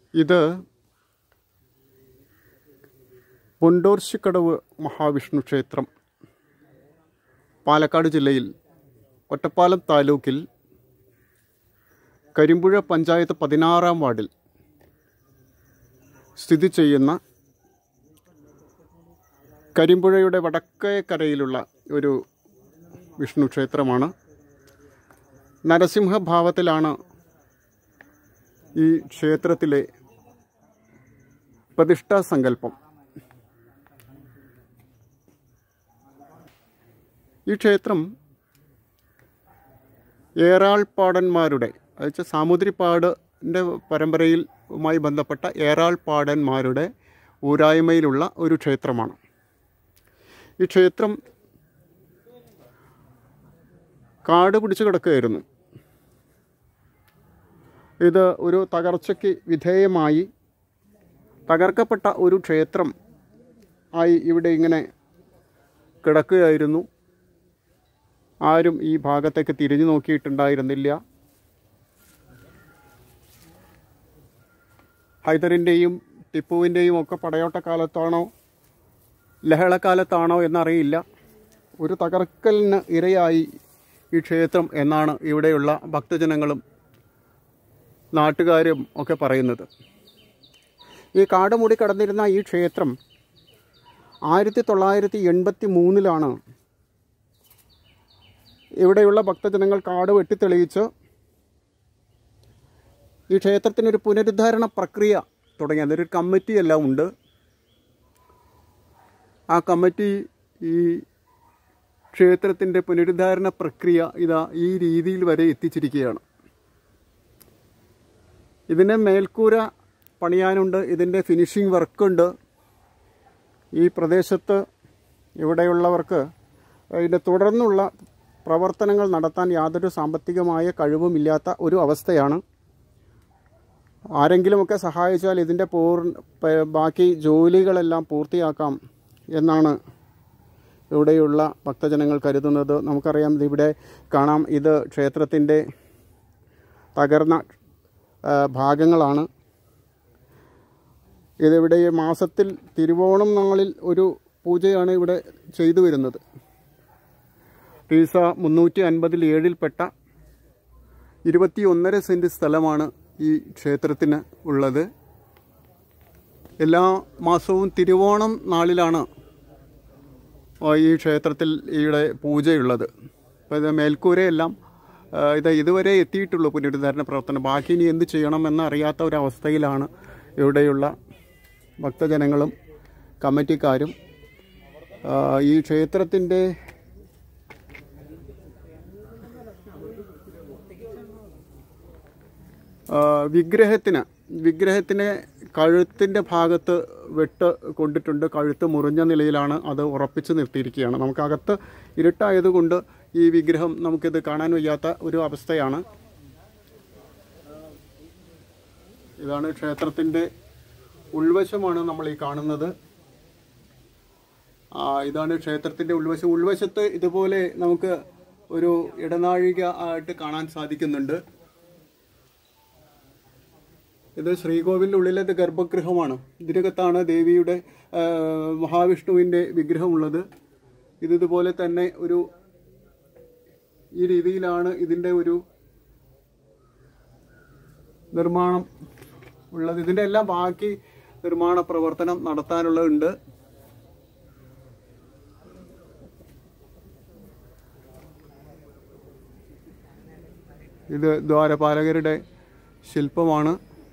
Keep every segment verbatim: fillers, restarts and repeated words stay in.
ഇത് പൊണ്ടോർശിക്കടവ് മഹാവിഷ്ണു ക്ഷേത്രം പാലക്കാട് ജില്ലയിൽ ഒറ്റപ്പാലം താലൂക്കിൽ കരിമ്പുഴ പഞ്ചായത്ത് പതിനാറാം വാർഡിൽ സ്ഥിതി ചെയ്യുന്ന കരിമ്പുഴയുടെ വടക്കേ കരയിലുള്ള ഒരു വിഷ്ണു ക്ഷേത്രമാണ്. നരസിംഹഭാവത്തിലാണ് ഈ ക്ഷേത്രത്തിലെ പ്രതിഷ്ഠാ സങ്കല്പം. ഈ ക്ഷേത്രം ഏറാൾപ്പാടന്മാരുടെ അതായത് സാമുദ്രിപ്പാടിൻ്റെ പരമ്പരയിലുമായി ബന്ധപ്പെട്ട ഏറാൾപ്പാടന്മാരുടെ ഊരായ്മയിലുള്ള ഒരു ക്ഷേത്രമാണ്. ഈ ക്ഷേത്രം കാട് പിടിച്ചു കിടക്കുകയായിരുന്നു. ഇത് ഒരു തകർച്ചയ്ക്ക് വിധേയമായി തകർക്കപ്പെട്ട ഒരു ക്ഷേത്രം ആയി ഇവിടെ ഇങ്ങനെ കിടക്കുകയായിരുന്നു. ആരും ഈ ഭാഗത്തേക്ക് തിരിഞ്ഞു നോക്കിയിട്ടുണ്ടായിരുന്നില്ല. ഹൈദറിൻ്റെയും ടിപ്പുവിൻ്റെയും ഒക്കെ പടയോട്ടക്കാലത്താണോ ലഹളക്കാലത്താണോ എന്നറിയില്ല, ഒരു തകർക്കലിന് ഇരയായി ഈ ക്ഷേത്രം എന്നാണ് ഇവിടെയുള്ള ഭക്തജനങ്ങളും നാട്ടുകാരും ഒക്കെ പറയുന്നത്. ഈ കാട് മൂടി കിടന്നിരുന്ന ഈ ക്ഷേത്രം ആയിരത്തി തൊള്ളായിരത്തി എൺപത്തി മൂന്നിലാണ് ഇവിടെയുള്ള ഭക്തജനങ്ങൾ കാട് വെട്ടിത്തെളിയിച്ച് ഈ ക്ഷേത്രത്തിനൊരു പുനരുദ്ധാരണ പ്രക്രിയ തുടങ്ങി. അതൊരു കമ്മിറ്റിയെല്ലാം ഉണ്ട്. ആ കമ്മിറ്റി ഈ ക്ഷേത്രത്തിൻ്റെ പുനരുദ്ധാരണ പ്രക്രിയ ഇതാ ഈ രീതിയിൽ വരെ എത്തിച്ചിരിക്കുകയാണ്. ഇതിൻ്റെ മേൽക്കൂര പണിയാനുണ്ട്, ഇതിൻ്റെ ഫിനിഷിംഗ് വർക്കുണ്ട്. ഈ പ്രദേശത്ത് ഇവിടെയുള്ളവർക്ക് ഇതിൻ്റെ തുടർന്നുള്ള പ്രവർത്തനങ്ങൾ നടത്താൻ യാതൊരു സാമ്പത്തികമായ കഴിവുമില്ലാത്ത ഒരു അവസ്ഥയാണ്. ആരെങ്കിലുമൊക്കെ സഹായിച്ചാൽ ഇതിൻ്റെ പൂർണ്ണ ബാക്കി ജോലികളെല്ലാം പൂർത്തിയാക്കാം എന്നാണ് ഇവിടെയുള്ള ഭക്തജനങ്ങൾ കരുതുന്നത്. നമുക്കറിയാം, ഇവിടെ കാണാം, ഇത് ക്ഷേത്രത്തിൻ്റെ തകർന്ന ഭാഗങ്ങളാണ്. ഇതിവിടെ മാസത്തിൽ തിരുവോണം നാളിൽ ഒരു പൂജയാണ് ഇവിടെ ചെയ്തു വരുന്നത്. ടീസ മുന്നൂറ്റി അൻപതിൽ ഏഴിൽപ്പെട്ട ഇരുപത്തി ഒന്നര സെൻറ്റ് സ്ഥലമാണ് ഈ ക്ഷേത്രത്തിന് ഉള്ളത്. എല്ലാ മാസവും തിരുവോണം നാളിലാണ് ഈ ക്ഷേത്രത്തിൽ ഇവിടെ പൂജയുള്ളത്. അപ്പോൾ ഇത് മേൽക്കൂരയെല്ലാം ഇത് ഇതുവരെ എത്തിയിട്ടുള്ളൂ പുനരുദ്ധാരണ പ്രവർത്തനം. ബാക്കി ഇനി എന്ത് ചെയ്യണമെന്ന് അറിയാത്ത ഒരവസ്ഥയിലാണ് ഇവിടെയുള്ള ഭക്തജനങ്ങളും കമ്മിറ്റിക്കാരും. ഈ ക്ഷേത്രത്തിൻ്റെ വിഗ്രഹത്തിന് വിഗ്രഹത്തിന് കഴുത്തിൻ്റെ ഭാഗത്ത് വെട്ട് കൊണ്ടിട്ടുണ്ട്. കഴുത്ത് മുറിഞ്ഞ നിലയിലാണ് അത് ഉറപ്പിച്ച് നിർത്തിയിരിക്കുകയാണ്. നമുക്കകത്ത് ഇരുട്ടായതുകൊണ്ട് ഈ വിഗ്രഹം നമുക്കിത് കാണാൻ വയ്യാത്ത ഒരു അവസ്ഥയാണ്. ഇതാണ് ക്ഷേത്രത്തിൻ്റെ ഉൾവശമാണ് നമ്മൾ ഈ കാണുന്നത്. ഇതാണ് ക്ഷേത്രത്തിൻ്റെ ഉൾവശം. ഉൾവശത്ത് ഇതുപോലെ നമുക്ക് ഒരു ഇടനാഴിക ആയിട്ട് കാണാൻ സാധിക്കുന്നുണ്ട്. ഇത് ശ്രീകോവിലിനുള്ളിലത് ഗർഭഗൃഹമാണ്. ഇതിനകത്താണ് ദേവിയുടെ മഹാവിഷ്ണുവിൻ്റെ വിഗ്രഹമുള്ളത്. ഇതുപോലെ തന്നെ ഒരു ഈ രീതിയിലാണ് ഇതിൻ്റെ ഒരു നിർമ്മാണം ഉള്ളത്. ഇതിൻ്റെ എല്ലാം ബാക്കി നിർമ്മാണ പ്രവർത്തനം നടത്താനുള്ളതുണ്ട്. ഇത് ദ്വാരപാലകരുടെ ശില്പമാണ്.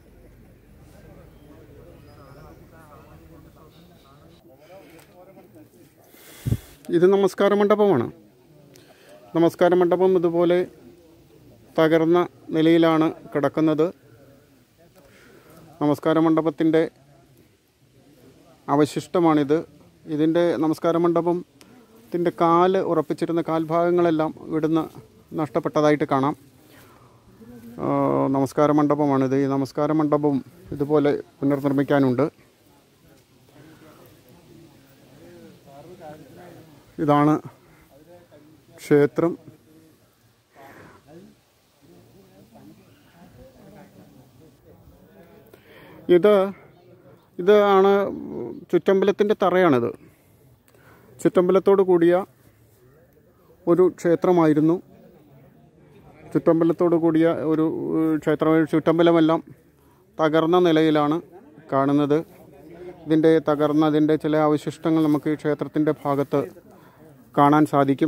ഇത് നമസ്കാര മണ്ഡപമാണ്. നമസ്കാര മണ്ഡപം ഇതുപോലെ തകർന്ന നിലയിലാണ് കിടക്കുന്നത്. നമസ്കാര മണ്ഡപത്തിൻ്റെ അവശിഷ്ടമാണിത്. ഇതിൻ്റെ നമസ്കാര മണ്ഡപത്തിൻ്റെ കാല് ഉറപ്പിച്ചിരുന്ന കാൽഭാഗങ്ങളെല്ലാം ഇവിടുന്ന് നഷ്ടപ്പെട്ടതായിട്ട് കാണാം. നമസ്കാര മണ്ഡപമാണിത്. ഈ നമസ്കാര മണ്ഡപം ഇതുപോലെ പുനർനിർമ്മിക്കാനുണ്ട്. ഇതാണ് ക്ഷേത്രം. ഇത് ഇത് ആണ് ചുറ്റമ്പലത്തിൻ്റെ തറയാണിത്. ചുറ്റമ്പലത്തോട് കൂടിയ ഒരു ക്ഷേത്രമായിരുന്നു. ചുറ്റമ്പലത്തോട് കൂടിയ ഒരു ക്ഷേത്രം. ചുറ്റമ്പലമെല്ലാം തകർന്ന നിലയിലാണ് കാണുന്നത്. ഇതിൻ്റെ തകർന്നതിൻ്റെ ചില അവശിഷ്ടങ്ങൾ നമുക്ക് ഈ ക്ഷേത്രത്തിൻ്റെ ഭാഗത്ത് കാണാൻ സാധിക്കും.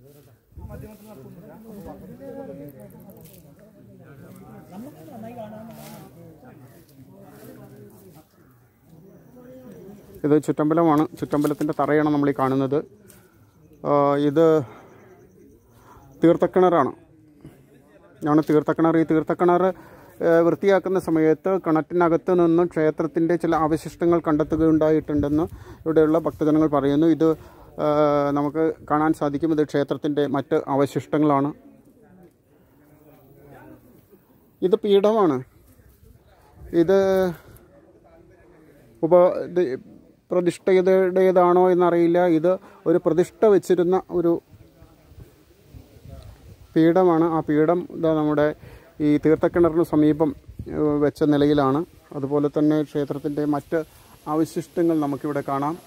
ഇത് ചുറ്റമ്പലമാണ്. ചുറ്റമ്പലത്തിൻ്റെ തറയാണ് നമ്മൾ ഈ കാണുന്നത്. ഇത് തീർത്ഥക്കിണറാണ് ആണ് തീർത്ഥക്കിണർ. ഈ തീർത്ഥക്കിണർ വൃത്തിയാക്കുന്ന സമയത്ത് കിണറ്റിനകത്ത് നിന്നും ക്ഷേത്രത്തിൻ്റെ ചില അവശിഷ്ടങ്ങൾ കണ്ടെത്തുകയുണ്ടായിട്ടുണ്ടെന്ന് ഇവിടെയുള്ള ഭക്തജനങ്ങൾ പറയുന്നു. ഇത് നമുക്ക് കാണാൻ സാധിക്കും. ഇത് ക്ഷേത്രത്തിൻ്റെ മറ്റ് അവശിഷ്ടങ്ങളാണ്. ഇത് പീഠമാണ്. ഇത് ഉപ പ്രതിഷ്ഠയുടേതാണോ എന്നറിയില്ല. ഇത് ഒരു പ്രതിഷ്ഠ വെച്ചിരുന്ന ഒരു പീഠമാണ്. ആ പീഠം ഇതാ നമ്മുടെ ഈ തീർത്ഥക്കിണറിന് സമീപം വെച്ച നിലയിലാണ്. അതുപോലെ തന്നെ ക്ഷേത്രത്തിൻ്റെ മറ്റ് അവശിഷ്ടങ്ങൾ നമുക്കിവിടെ കാണാം.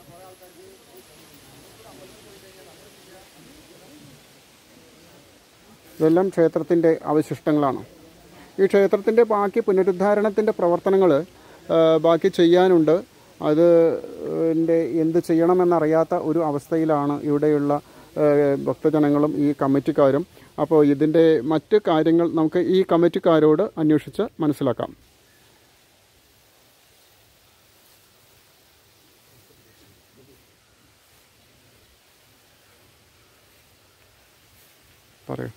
ഇതെല്ലാം ക്ഷേത്രത്തിൻ്റെ അവശിഷ്ടങ്ങളാണ്. ഈ ക്ഷേത്രത്തിൻ്റെ ബാക്കി പുനരുദ്ധാരണത്തിൻ്റെ പ്രവർത്തനങ്ങൾ ബാക്കി ചെയ്യാനുണ്ട്. അത് എന്ത് ചെയ്യണമെന്നറിയാത്ത ഒരു അവസ്ഥയിലാണ് ഇവിടെയുള്ള ഭക്തജനങ്ങളും ഈ കമ്മിറ്റിക്കാരും. അപ്പോൾ ഇതിൻ്റെ മറ്റ് കാര്യങ്ങൾ നമുക്ക് ഈ കമ്മിറ്റിക്കാരോട് അന്വേഷിച്ച് മനസ്സിലാക്കാം. പറയൂ.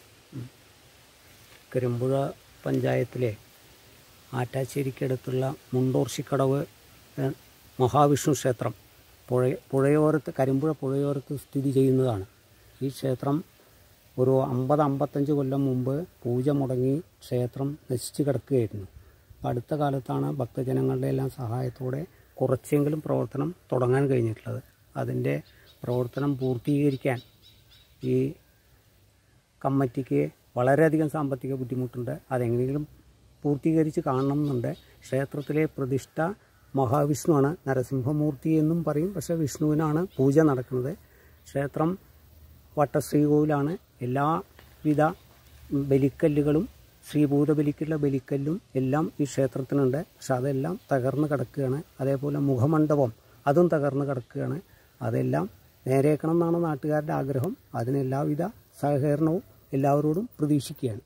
കരിമ്പുഴ പഞ്ചായത്തിലെ ആറ്റാശ്ശേരിക്കടുത്തുള്ള മുണ്ടോർശിക്കടവ് മഹാവിഷ്ണു ക്ഷേത്രം പുഴ പുഴയോരത്ത് കരിമ്പുഴ പുഴയോരത്ത് സ്ഥിതി ചെയ്യുന്നതാണ്. ഈ ക്ഷേത്രം ഒരു അമ്പത് അമ്പത്തഞ്ച് കൊല്ലം മുമ്പ് പൂജ മുടങ്ങി ക്ഷേത്രം നശിച്ചു കിടക്കുകയായിരുന്നു. അടുത്ത കാലത്താണ് ഭക്തജനങ്ങളുടെ എല്ലാം സഹായത്തോടെ കുറച്ചെങ്കിലും പ്രവർത്തനം തുടങ്ങാൻ കഴിഞ്ഞിട്ടുള്ളത്. അതിൻ്റെ പ്രവർത്തനം പൂർത്തീകരിക്കാൻ ഈ കമ്മിറ്റിക്ക് വളരെയധികം സാമ്പത്തിക ബുദ്ധിമുട്ടുണ്ട്. അതെങ്ങനെയെങ്കിലും പൂർത്തീകരിച്ച് കാണണമെന്നുണ്ട്. ക്ഷേത്രത്തിലെ പ്രതിഷ്ഠ മഹാവിഷ്ണുവാണ്. നരസിംഹമൂർത്തി എന്നും പറയും, പക്ഷേ വിഷ്ണുവിനാണ് പൂജ നടക്കുന്നത്. ക്ഷേത്രം വട്ടശ്രീകോവിലാണ്. എല്ലാവിധ ബലിക്കല്ലുകളും ശ്രീഭൂത ബലിക്കുള്ള ബലിക്കല്ലും എല്ലാം ഈ ക്ഷേത്രത്തിനുണ്ട്. പക്ഷെ അതെല്ലാം തകർന്ന് കിടക്കുകയാണ്. അതേപോലെ മുഖമണ്ഡപം അതും തകർന്ന് കിടക്കുകയാണ്. അതെല്ലാം നേരേക്കണം എന്നാണ് നാട്ടുകാരുടെ ആഗ്രഹം. അതിനെല്ലാവിധ സഹകരണവും എല്ലാവരോടും പ്രതീക്ഷിക്കുകയാണ്.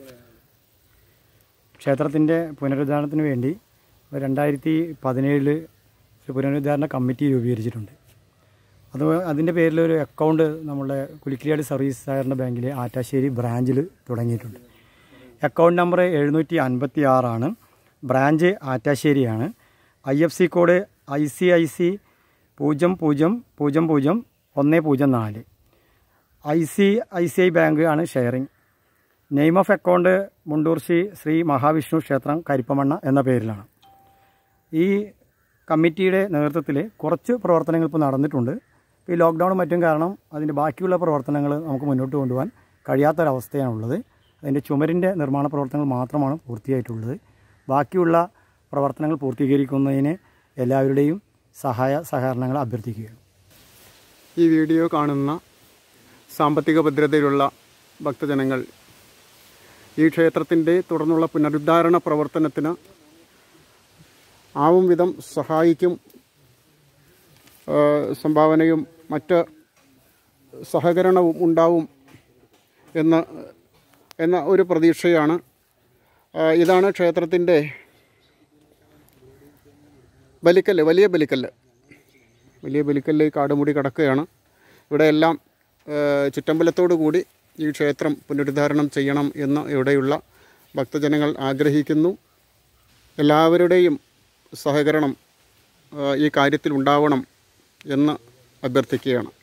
ക്ഷേത്രത്തിൻ്റെ പുനരുദ്ധാരണത്തിന് വേണ്ടി രണ്ടായിരത്തി പതിനേഴില് പുനരുദ്ധാരണ കമ്മിറ്റി രൂപീകരിച്ചിട്ടുണ്ട്. അത് അതിൻ്റെ പേരിൽ ഒരു അക്കൗണ്ട് നമ്മളുടെ കുലിക്കിരിയാട് സർവീസ് സഹകരണ ബാങ്കിലെ ആറ്റാശ്ശേരി ബ്രാഞ്ചിൽ തുടങ്ങിയിട്ടുണ്ട്. അക്കൗണ്ട് നമ്പർ എഴുന്നൂറ്റി അൻപത്തി ആറാണ്. ബ്രാഞ്ച് ആറ്റാശ്ശേരിയാണ്. I F C code I C I C പൂജ്യം പൂജ്യം പൂജ്യം പൂജ്യം ഒന്ന് പൂജ്യം നാല്. I C I C I bank ആണ് ഷെയറിംഗ്. നെയിം ഓഫ് അക്കൗണ്ട് മുണ്ടൂർശി ശ്രീ മഹാവിഷ്ണു ക്ഷേത്രം കരിപ്പമണ്ണ എന്ന പേരിലാണ്. ഈ കമ്മിറ്റിയുടെ നേതൃത്വത്തിൽ കുറച്ച് പ്രവർത്തനങ്ങൾ ഇപ്പോൾ നടന്നിട്ടുണ്ട്. ഈ ലോക്ക്ഡൗണും മറ്റും കാരണം അതിൻ്റെ ബാക്കിയുള്ള പ്രവർത്തനങ്ങൾ നമുക്ക് മുന്നോട്ട് കൊണ്ടുപോകാൻ കഴിയാത്തൊരവസ്ഥയാണുള്ളത്. അതിൻ്റെ ചുമരിൻ്റെ നിർമ്മാണ പ്രവർത്തനങ്ങൾ മാത്രമാണ് പൂർത്തിയായിട്ടുള്ളത്. ബാക്കിയുള്ള പ്രവർത്തനങ്ങൾ പൂർത്തീകരിക്കുന്നതിന് എല്ലാവരുടെയും സഹായ സഹകരണങ്ങൾ അഭ്യർത്ഥിക്കുകയാണ്. ഈ വീഡിയോ കാണുന്ന സാമ്പത്തിക ഭദ്രതയിലുള്ള ഭക്തജനങ്ങൾ ഈ ക്ഷേത്രത്തിൻ്റെ തുടർന്നുള്ള പുനരുദ്ധാരണ പ്രവർത്തനത്തിന് ആവും വിധം സഹായിക്കും. സംഭാവനയും മറ്റ് സഹകരണവും ഉണ്ടാവും എന്ന എന്ന ഒരു പ്രതീക്ഷയാണ്. ഇതാണ് ക്ഷേത്രത്തിൻ്റെ ബലിക്കല്ല്. വലിയ ബലിക്കല്ല് വലിയ ബലിക്കല്ല് കാടുമൂടി കിടക്കുകയാണ്. ഇവിടെയെല്ലാം ചുറ്റമ്പലത്തോടു കൂടി ഈ ക്ഷേത്രം പുനരുദ്ധാരണം ചെയ്യണം എന്ന് ഇവിടെയുള്ള ഭക്തജനങ്ങൾ ആഗ്രഹിക്കുന്നു. എല്ലാവരുടെയും സഹകരണം ഈ കാര്യത്തിൽ ഉണ്ടാവണം എന്ന് അഭ്യർത്ഥിക്കുകയാണ്.